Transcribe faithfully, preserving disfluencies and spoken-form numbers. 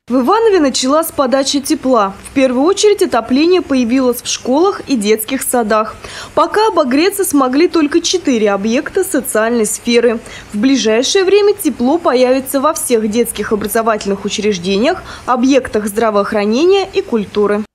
В Иванове началась подача тепла. В первую очередь отопление появилось в школах и детских садах. Пока обогреться смогли только четыре объекта социальной сферы. В ближайшее время тепло появится во всех детских образовательных учреждениях, объектах здравоохранения и культуры.